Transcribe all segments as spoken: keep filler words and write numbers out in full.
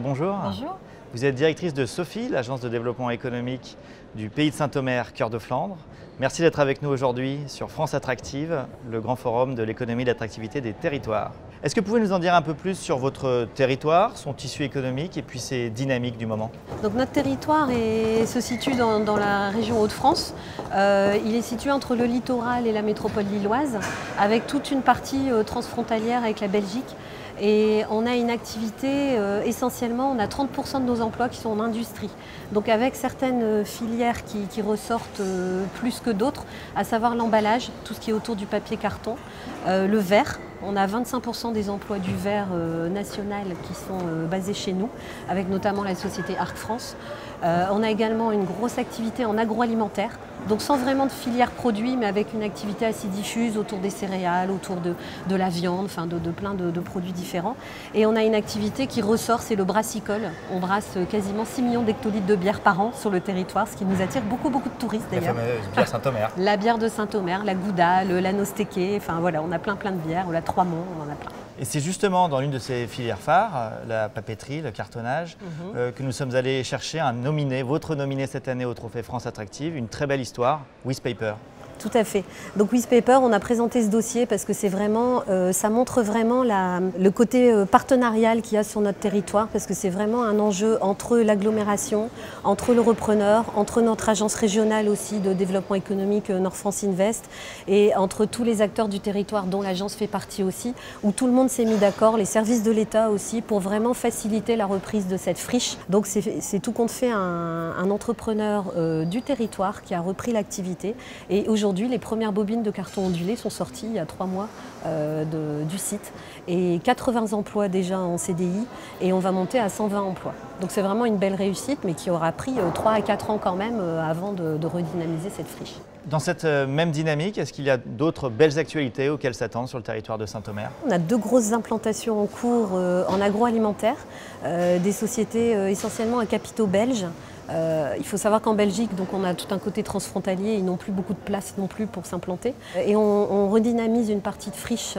bonjour. Bonjour. Vous êtes directrice de Sophie, l'agence de développement économique du pays de Saint-Omer, cœur de Flandre. Merci d'être avec nous aujourd'hui sur France Attractive, le grand forum de l'économie et de l'attractivité des territoires. Est-ce que vous pouvez nous en dire un peu plus sur votre territoire, son tissu économique et puis ses dynamiques du moment? Donc notre territoire est, se situe dans, dans la région Hauts-de-France. Euh, il est situé entre le littoral et la métropole lilloise, avec toute une partie euh, transfrontalière avec la Belgique. Et on a une activité, euh, essentiellement, on a trente pour cent de nos emplois qui sont en industrie. Donc avec certaines filières qui, qui ressortent euh, plus que d'autres, à savoir l'emballage, tout ce qui est autour du papier carton, euh, le verre. On a vingt-cinq pour cent des emplois du verre euh, national qui sont euh, basés chez nous, avec notamment la société Arc France. Euh, on a également une grosse activité en agroalimentaire, donc sans vraiment de filière produit, mais avec une activité assez diffuse autour des céréales, autour de, de la viande, enfin de, de plein de, de produits différents. Et on a une activité qui ressort, c'est le brassicole. On brasse quasiment six millions d'hectolitres de bière par an sur le territoire, ce qui nous attire beaucoup, beaucoup de touristes d'ailleurs. La fameuse bière Saint-Omer. La bière de Saint-Omer, la Gouda, le l'anneau stéqué, enfin voilà, on a plein plein de bières, on a Trois Monts, on en a plein. Et c'est justement dans l'une de ces filières phares, la papeterie, le cartonnage, mm-hmm. euh, que nous sommes allés chercher un nominé, votre nominé cette année au Trophée France Attractive, une très belle histoire, Wizzpaper. Tout à fait. Donc Wizzpaper, on a présenté ce dossier parce que c'est vraiment, euh, ça montre vraiment la, le côté euh, partenarial qu'il y a sur notre territoire, parce que c'est vraiment un enjeu entre l'agglomération, entre le repreneur, entre notre agence régionale aussi de développement économique euh, Nord France Invest et entre tous les acteurs du territoire dont l'agence fait partie aussi, où tout le monde s'est mis d'accord, les services de l'État aussi, pour vraiment faciliter la reprise de cette friche. Donc c'est tout compte fait un, un entrepreneur euh, du territoire qui a repris l'activité et aujourd'hui Aujourd'hui, les premières bobines de carton ondulé sont sorties il y a trois mois euh, de, du site et quatre-vingts emplois déjà en C D I et on va monter à cent vingt emplois. Donc c'est vraiment une belle réussite mais qui aura pris euh, trois à quatre ans quand même euh, avant de, de redynamiser cette friche. Dans cette euh, même dynamique, est-ce qu'il y a d'autres belles actualités auxquelles s'attendre sur le territoire de Saint-Omer? On a deux grosses implantations en cours euh, en agroalimentaire, euh, des sociétés euh, essentiellement à capitaux belges. Euh, il faut savoir qu'en Belgique, donc on a tout un côté transfrontalier, ils n'ont plus beaucoup de place non plus pour s'implanter. Et on, on redynamise une partie de friche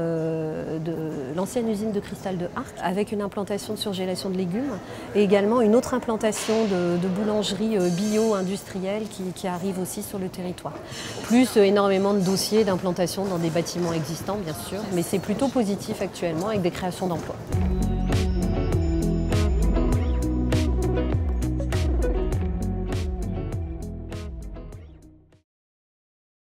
euh, de l'ancienne usine de cristal de Arc avec une implantation de surgélation de légumes et également une autre implantation de, de boulangerie bio-industrielle qui, qui arrive aussi sur le territoire. Plus euh, énormément de dossiers d'implantation dans des bâtiments existants bien sûr, mais c'est plutôt positif actuellement avec des créations d'emplois.